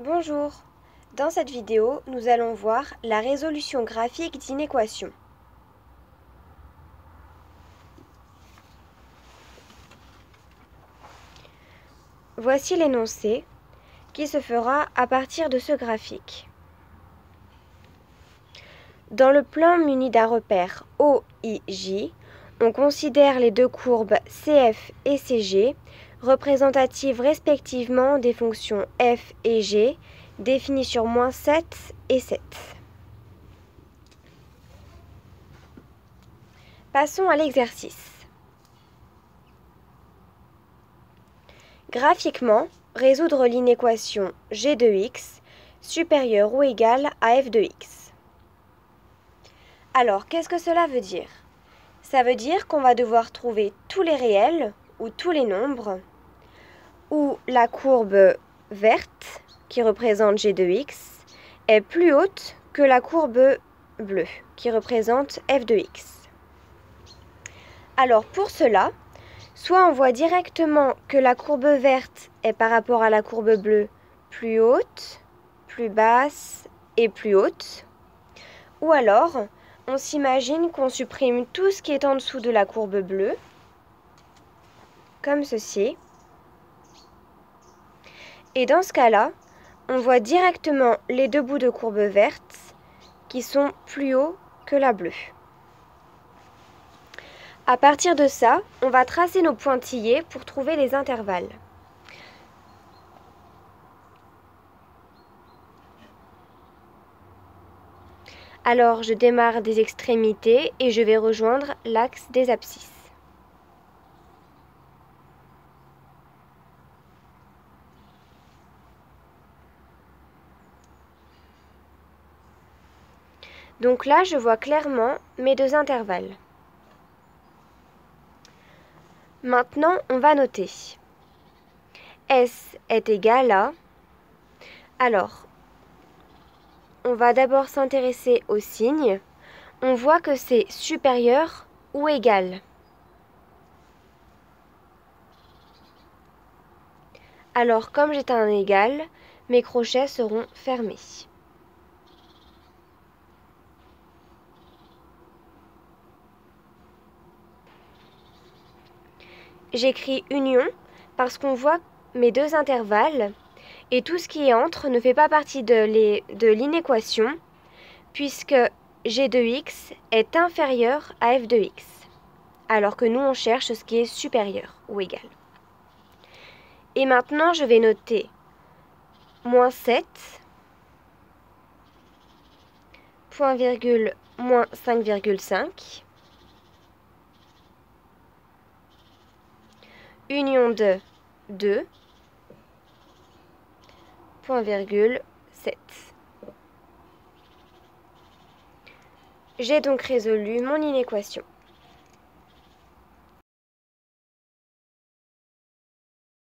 Bonjour. Dans cette vidéo, nous allons voir la résolution graphique d'inéquations. Voici l'énoncé qui se fera à partir de ce graphique. Dans le plan muni d'un repère OIJ, on considère les deux courbes CF et CG, représentatives respectivement des fonctions f et g, définies sur -7 et 7. Passons à l'exercice. Graphiquement, résoudre l'inéquation g de x supérieure ou égale à f de x. Alors, qu'est-ce que cela veut dire? Ça veut dire qu'on va devoir trouver tous les réels ou tous les nombres où la courbe verte, qui représente g de x, est plus haute que la courbe bleue, qui représente f de x. Alors, pour cela, soit on voit directement que la courbe verte est par rapport à la courbe bleue plus haute, plus basse et plus haute, ou alors on s'imagine qu'on supprime tout ce qui est en dessous de la courbe bleue, comme ceci. Et dans ce cas-là, on voit directement les deux bouts de courbe verte qui sont plus hauts que la bleue. À partir de ça, on va tracer nos pointillés pour trouver les intervalles. Alors, je démarre des extrémités et je vais rejoindre l'axe des abscisses. Donc là, je vois clairement mes deux intervalles. Maintenant, on va noter. S est égal à... Alors, on va d'abord s'intéresser au signe. On voit que c'est supérieur ou égal. Alors, comme j'ai un égal, mes crochets seront fermés. J'écris union parce qu'on voit mes deux intervalles et tout ce qui est entre ne fait pas partie de l'inéquation puisque g de x est inférieur à f de x, alors que nous on cherche ce qui est supérieur ou égal. Et maintenant je vais noter -7, point virgule, -5,5, union de 2, point virgule, 7. J'ai donc résolu mon inéquation.